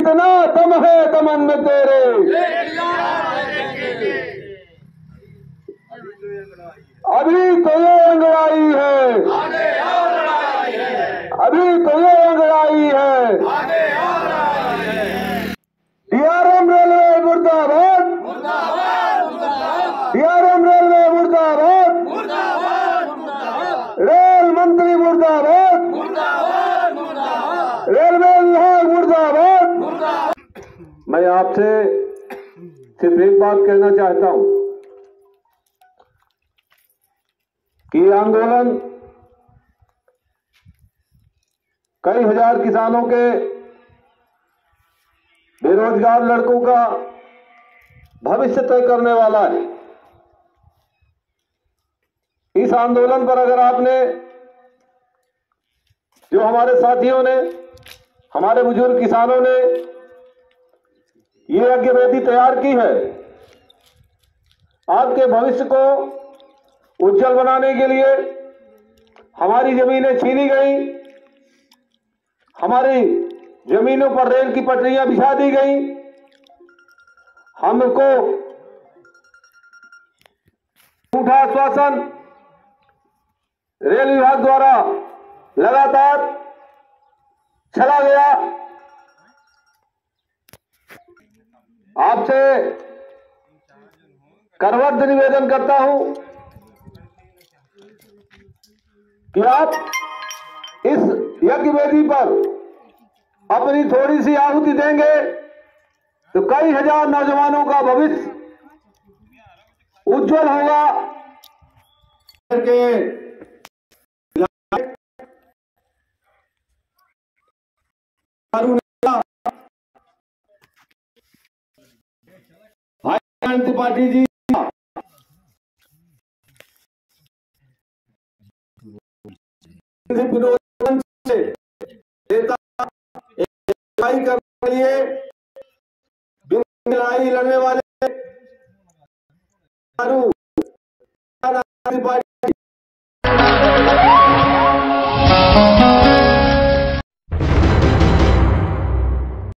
कितना दम है दमन में तेरे, अभी तो ये अंगड़ाई है, अभी तो ये अंगड़ाई है। डीआरएम रेलवे मुर्दाबाद, डीआरएम रेलवे मुर्दाबाद, रेल मंत्री मुर्दाबाद, रेलवे विभाग मुर्दाबाद। मैं आपसे सिर्फ एक बात कहना चाहता हूं कि ये आंदोलन कई हजार किसानों के, बेरोजगार लड़कों का भविष्य तय करने वाला है। इस आंदोलन पर अगर आपने, जो हमारे साथियों ने, हमारे बुजुर्ग किसानों ने ये यज्ञ वेदी तैयार की है, आपके भविष्य को उज्जवल बनाने के लिए हमारी जमीनें छीनी गई, हमारी जमीनों पर रेल की पटरियां बिछा दी गई, हमको झूठा आश्वासन रेल विभाग द्वारा लगातार चला गया। आपसे करवट निवेदन करता हूं कि आप इस यज्ञ वेदी पर अपनी थोड़ी सी आहुति देंगे तो कई हजार नौजवानों का भविष्य उज्जवल होगा। त्रिपाठी जी करने के लिए लड़ाई लड़ने वाले त्रिपाठी